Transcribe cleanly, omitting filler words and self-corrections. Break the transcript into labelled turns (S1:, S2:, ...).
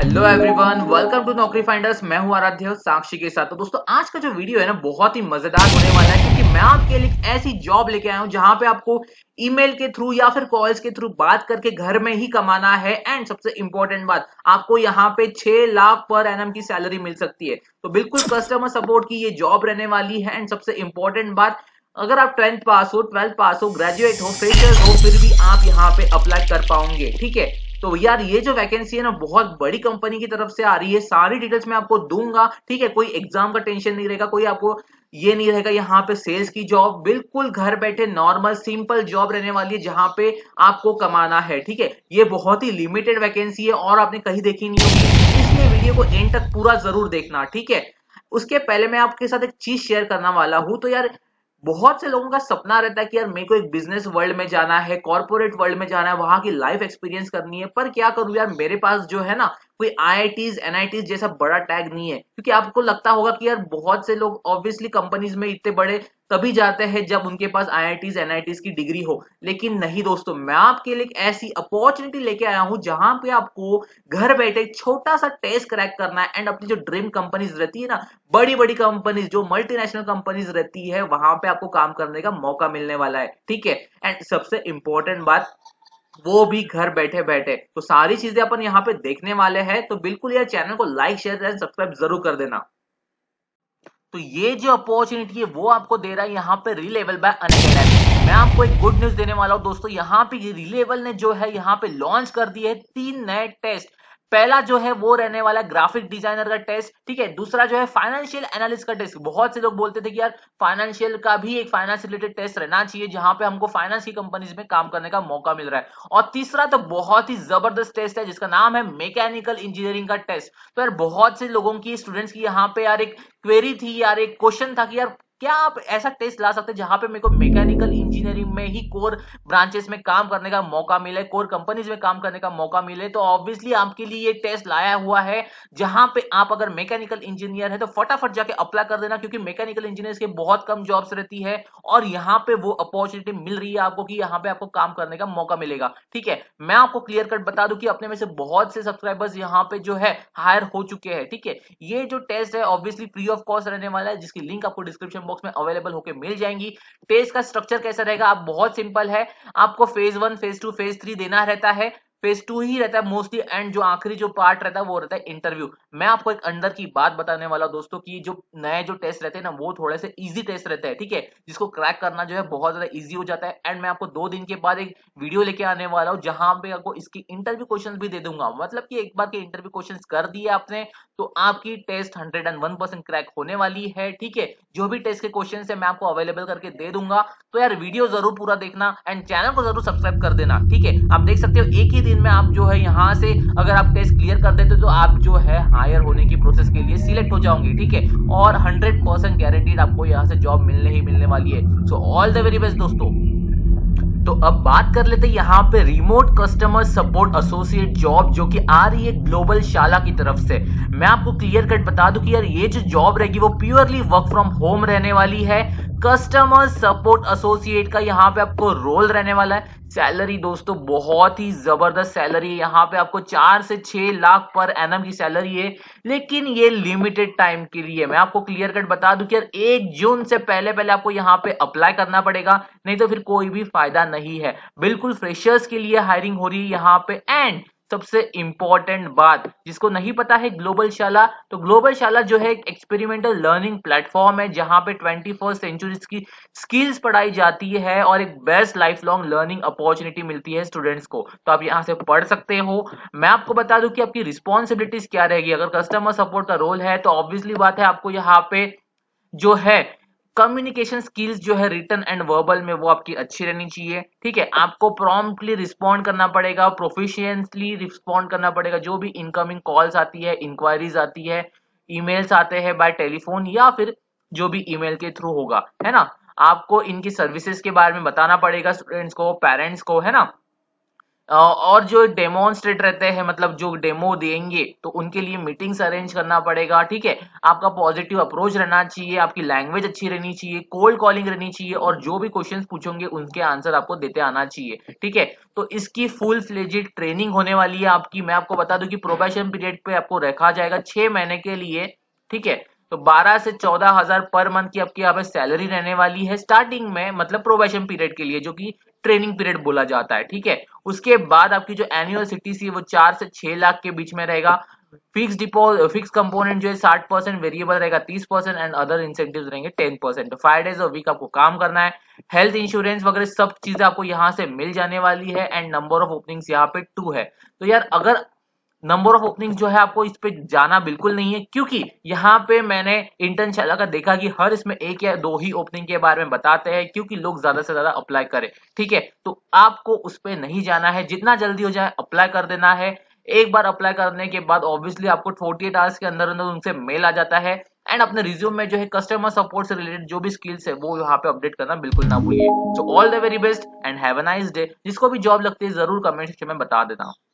S1: Hello everyone, welcome to Naukri finders. मैं हूं आराध्य साक्षी के साथ। तो दोस्तों, आज का जो वीडियो है ना, बहुत ही मजेदार होने वाला है, क्योंकि मैं आपके लिए एक ऐसी जॉब लेके आया हूं जहां पे आपको ईमेल के थ्रू या फिर कॉल्स के थ्रू बात करके घर में ही कमाना है। एंड सबसे इंपॉर्टेंट बात, आपको यहाँ पे 6 लाख पर एनम की सैलरी मिल सकती है। तो बिल्कुल कस्टमर सपोर्ट की ये जॉब रहने वाली है। एंड सबसे इंपॉर्टेंट बात, अगर आप 10th पास हो, 12th पास हो, ग्रेजुएट हो, फ्रेशर हो, फिर भी आप यहाँ पे अप्लाई कर पाओगे। ठीक है। तो यार, ये जो वैकेंसी है ना, बहुत बड़ी कंपनी की तरफ से आ रही है। सारी डिटेल्स मैं आपको दूंगा। ठीक है, कोई एग्जाम का टेंशन नहीं रहेगा, कोई आपको ये नहीं रहेगा। यहाँ पे सेल्स की जॉब, बिल्कुल घर बैठे नॉर्मल सिंपल जॉब रहने वाली है, जहां पे आपको कमाना है। ठीक है, ये बहुत ही लिमिटेड वैकेंसी है और आपने कहीं देखी नहीं होगी, इसलिए वीडियो को एंड तक पूरा जरूर देखना। ठीक है। उसके पहले मैं आपके साथ एक चीज शेयर करने वाला हूं। तो यार, बहुत से लोगों का सपना रहता है कि यार मेरे को एक बिजनेस वर्ल्ड में जाना है, कॉर्पोरेट वर्ल्ड में जाना है, वहां की लाइफ एक्सपीरियंस करनी है। पर क्या करूं यार, मेरे पास जो है ना, कोई आईआईटीज एनआईटीज जैसा बड़ा टैग नहीं है। क्योंकि आपको लगता होगा कि यार बहुत से लोग ऑब्वियसली कंपनीज में इतने बड़े तभी जाते हैं जब उनके पास आईआईटीज एनआईटीज की डिग्री हो। लेकिन नहीं दोस्तों, मैं आपके लिए एक ऐसी अपॉर्चुनिटी लेके आया हूं जहां पे आपको घर बैठे एक छोटा सा टेस्ट क्रैक करना है। एंड अपनी जो ड्रीम कंपनीज रहती है ना, बड़ी बड़ी कंपनीज, जो मल्टीनेशनल कंपनीज रहती है, वहां पे आपको काम करने का मौका मिलने वाला है। ठीक है। एंड सबसे इंपॉर्टेंट बात, वो भी घर बैठे बैठे। तो सारी चीजें अपन यहाँ पे देखने वाले हैं। तो बिल्कुल यार, चैनल को लाइक शेयर एंड सब्सक्राइब जरूर कर देना। तो ये जो अपॉर्चुनिटी है वो आपको दे रहा है यहाँ पे रिलेवल बाय अनअकैडमी। मैं आपको एक गुड न्यूज देने वाला हूँ दोस्तों। यहाँ पे रिलेवल ने जो है यहाँ पे लॉन्च कर दिए है 3 नए टेस्ट। पहला जो है वो रहने वाला है ग्राफिक डिजाइनर का टेस्ट। ठीक है। दूसरा जो है फाइनेंशियल एनालिस्ट का टेस्ट। बहुत से लोग बोलते थे कि यार फाइनेंशियल का भी एक फाइनेंस रिलेटेड टेस्ट रहना चाहिए, जहां पे हमको फाइनेंस की कंपनीज में काम करने का मौका मिल रहा है। और तीसरा तो बहुत ही जबरदस्त टेस्ट है, जिसका नाम है मैकेनिकल इंजीनियरिंग का टेस्ट। तो यार बहुत से लोगों की, स्टूडेंट्स की यहाँ पे यार एक क्वेरी थी यार, एक क्वेश्चन था कि यार क्या आप ऐसा टेस्ट ला सकते हैं जहां पे मेरे को मैकेनिकल इंजीनियरिंग में ही कोर ब्रांचेस में काम करने का मौका मिले, कोर कंपनीज में काम करने का मौका मिले। तो ऑब्वियसली आपके लिए ये टेस्ट लाया हुआ है, जहां पे आप अगर मैकेनिकल इंजीनियर है तो फटाफट जाके अप्लाई कर देना, क्योंकि मैकेनिकल इंजीनियर्स के बहुत कम जॉब्स रहती है। और यहाँ पे वो अपॉर्चुनिटी मिल रही है आपको कि यहाँ पे आपको काम करने का मौका मिलेगा। ठीक है। मैं आपको क्लियर कट बता दूं कि अपने में से बहुत से सब्सक्राइबर्स यहाँ पे जो है हायर हो चुके हैं। ठीक है। ये जो टेस्ट है ऑब्वियसली फ्री ऑफ कॉस्ट रहने वाला है, जिसकी लिंक आपको डिस्क्रिप्शन बॉक्स में अवेलेबल होकर मिल जाएंगी। टेस्ट का स्ट्रक्चर कैसा रहेगा, आप बहुत सिंपल है। आपको फेज 1, फेज 2, फेज 3 देना रहता है। फेज 2 ही रहता है मोस्टली। एंड जो आखिरी जो पार्ट रहता है वो रहता है इंटरव्यू। मैं आपको एक अंदर की बात बताने वाला दोस्तों कि जो नए जो टेस्ट रहते हैं ना, वो थोड़े से इजी टेस्ट रहते हैं। ठीक है। जिसको क्रैक करना जो है बहुत ज्यादा इजी हो जाता है। एंड मैं आपको 2 दिन के बाद एक वीडियो लेके आने वाला हूं, जहां पे आपको इसकी इंटरव्यू क्वेश्चन भी दे दूंगा। मतलब कि एक बार के इंटरव्यू क्वेश्चन कर दिए आपने तो आपकी टेस्ट 101% क्रैक होने वाली है। ठीक है। जो भी टेस्ट के क्वेश्चन है मैं आपको अवेलेबल करके दे दूंगा। तो यार वीडियो जरूर पूरा देखना एंड चैनल को जरूर सब्सक्राइब कर देना। ठीक है। आप देख सकते हो एक ही दिन में आप जो है यहाँ से अगर आप टेस्ट क्लियर कर देते हो तो आप जो है हायर होने की प्रोसेस के लिए सिलेक्ट हो जाओगे। ठीक है। और 100% गारंटीड आपको यहाँ से जॉब मिलने ही मिलने वाली है। So all the very best दोस्तों। तो अब बात कर लेते हैं यहाँ पे remote customer support associate job, जो कि आ रही है ग्लोबल शाला की तरफ से। मैं आपको क्लियर कट बता दूं कि यार ये जो जॉब रहेगी वो प्योरली वर्क फ्रॉम होम रहने वाली है। कस्टमर सपोर्ट एसोसिएट का यहाँ पे आपको रोल रहने वाला है। सैलरी दोस्तों बहुत ही जबरदस्त सैलरी है। यहाँ पे आपको 4 से 6 लाख पर एनम की सैलरी है। लेकिन ये लिमिटेड टाइम के लिए। मैं आपको क्लियर कट बता दूं कि यार 1 जून से पहले पहले आपको यहाँ पे अप्लाई करना पड़ेगा, नहीं तो फिर कोई भी फायदा नहीं है। बिल्कुल फ्रेशर्स के लिए हायरिंग हो रही है यहाँ पे। एंड सबसे इंपॉर्टेंट बात, जिसको नहीं पता है ग्लोबल शाला, तो ग्लोबल शाला जो है एक एक्सपेरिमेंटल लर्निंग प्लेटफॉर्म है, जहां पे 21st सेंचुरी की स्किल्स पढ़ाई जाती है और एक best lifelong learning opportunity मिलती है स्टूडेंट्स को। तो आप यहाँ से पढ़ सकते हो। मैं आपको बता दूं कि आपकी रिस्पॉन्सिबिलिटीज क्या रहेगी। अगर कस्टमर सपोर्ट का रोल है तो ऑब्वियसली बात है, आपको यहाँ पे जो है कम्युनिकेशन स्किल्स जो है रिटन एंड वर्बल में वो आपकी अच्छी रहनी चाहिए। ठीक है। आपको प्रॉम्प्टली रिस्पॉन्ड करना पड़ेगा, प्रोफिशिएंटली रिस्पॉन्ड करना पड़ेगा जो भी इनकमिंग कॉल्स आती है, इंक्वायरीज आती है, ईमेल्स आते हैं बाय टेलीफोन या फिर जो भी ईमेल के थ्रू होगा, है ना। आपको इनकी सर्विसेज के बारे में बताना पड़ेगा स्टूडेंट्स को, पेरेंट्स को, है ना। और जो डेमोन्स्ट्रेट रहते हैं, मतलब जो डेमो देंगे, तो उनके लिए मीटिंग्स अरेंज करना पड़ेगा, ठीक है। आपका पॉजिटिव अप्रोच रहना चाहिए, आपकी लैंग्वेज अच्छी रहनी चाहिए, कोल्ड कॉलिंग रहनी चाहिए, और जो भी क्वेश्चंस पूछोगे उनके आंसर आपको देते आना चाहिए, ठीक है। तो इसकी फुल फ्लेजेड ट्रेनिंग होने वाली है आपकी। मैं आपको बता दूं कि प्रोबेशन पीरियड पे आपको रखा जाएगा 6 महीने के लिए, ठीक है। तो 12 से 14,000 पर मंथ की आपकी यहाँ पे सैलरी रहने वाली है स्टार्टिंग में, मतलब प्रोबेशन पीरियड के लिए, जो कि ट्रेनिंग पीरियड बोला जाता है, ठीक है। उसके बाद आपकी जो एनुअल सीटीसी है वो 4 से 6 लाख के बीच में रहेगा। फिक्स कंपोनेंट जो है 60%, वेरिएबल रहेगा 30%, एंड अदर इंसेंटिव्स रहेंगे 10%। तो 5 डेज अ वीक आपको काम करना है। हेल्थ इंश्योरेंस वगैरह सब चीजें आपको यहाँ से मिल जाने वाली है, एंड नंबर ऑफ ओपनिंग्स यहाँ पे 2 है। तो यार अगर नंबर ऑफ ओपनिंग जो है, आपको इस पे जाना बिल्कुल नहीं है, क्योंकि यहाँ पे मैंने इंटर्नशाला का देखा कि हर इसमें 1 या 2 ही ओपनिंग के बारे में बताते हैं, क्योंकि लोग ज्यादा से ज्यादा अप्लाई करें, ठीक है। तो आपको उस पे नहीं जाना है, जितना जल्दी हो जाए अप्लाई कर देना है। एक बार अप्लाई करने के बाद ऑब्वियसली आपको 48 आवर्स के अंदर अंदर उनसे मेल आ जाता है, एंड अपने रिज्यूम में जो है कस्टमर सपोर्ट से रिलेटेड जो भी स्किल्स है वो यहाँ पे अपडेट करना बिल्कुल ना भूलिए। So all the very best and have a nice day. जिसको भी जॉब लगती है जरूर कमेंट सेक्शन में बता देना।